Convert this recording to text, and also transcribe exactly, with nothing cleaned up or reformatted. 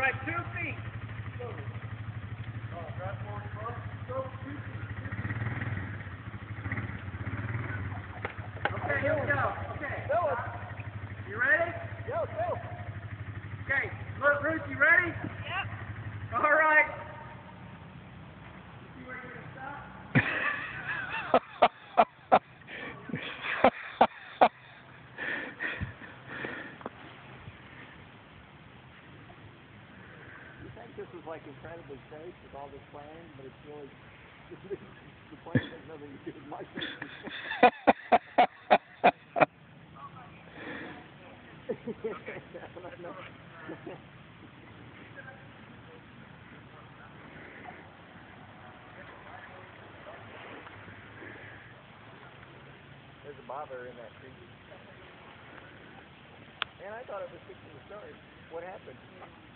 right, two feet. Go. Oh, drive forward, close. Go, two feet. Okay, here we go. Okay. Go. You ready? Go, go. Okay. Look, Bruce, you ready? Yep. All right. You see where you're going to stop? You think this is like incredibly safe with all this planning, but it's really, the plane has nothing to do with my safety. There's a bobber in that tree. And I thought it was fixing to start. What happened?